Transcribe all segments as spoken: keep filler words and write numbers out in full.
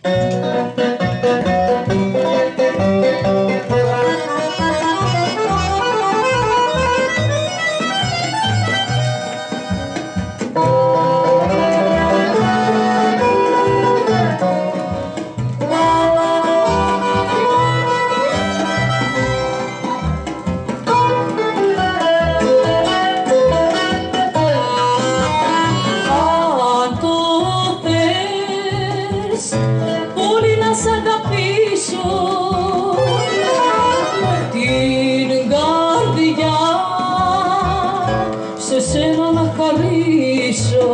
Πολύ να σ' αγαπήσω, την καρδιά σε σένα να χαρίσω.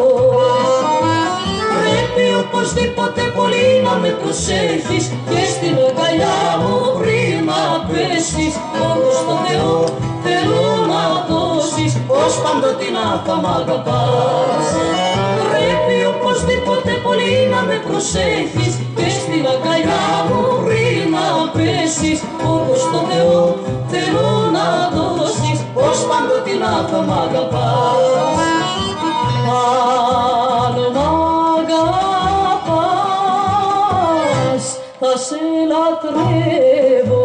Πρέπει οπωσδήποτε πολύ να με προσέχεις και στην αγκαλιά μου πριν να πέσεις. Όπως το Θεό θέλω να δώσεις, ως παντοτινά θα μ' αγαπάς. Πρέπει οπωσδήποτε πολύ να με προσέχεις και στην αγκαλιά μου πριν να πέσεις. Όπως το Θεό θέλω να δώσεις, ως παντοτινά θα μ' αγαπάς. Αν μ' αγαπάς θα σε λατρεύω.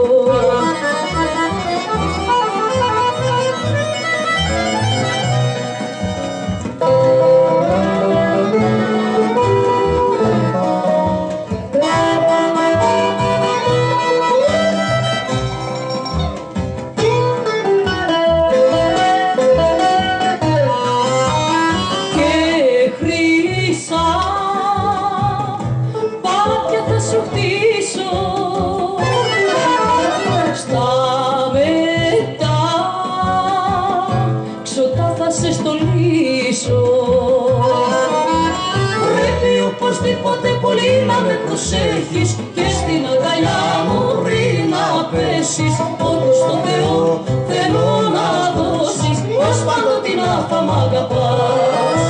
Πρέπει οπωσδήποτε πολύ να με προσέχεις και στην αγκαλιά μου πριν να πέσεις. Όπως το Θεό θέλω να δώσεις, ως παντοτινά θα μ' αγαπάς.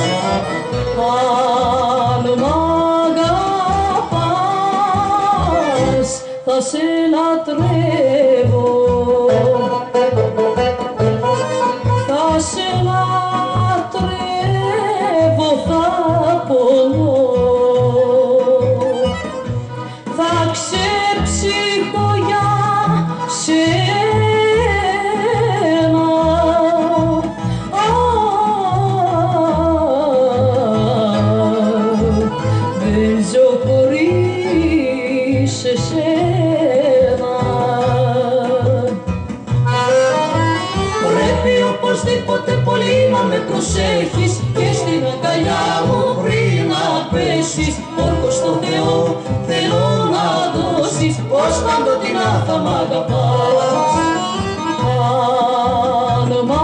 Αν μ' αγαπάς θα σε λατρεύω. Θα σε λατρεύω, θα πονώ, θα ξεψυχώ για σένα. Α, δεν ζω χωρίς εσένα. Πρέπει οπωσδήποτε πολύ να με προσέχεις και στην αγκαλιά μου πριν να πέσεις. Όρκος στο Θεό θέλω να δώσεις, ως παντοτινά θα μ' αγαπάς. Αν μ'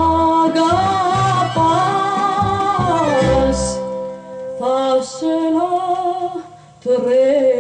αγαπάς θα σε λατρεύω.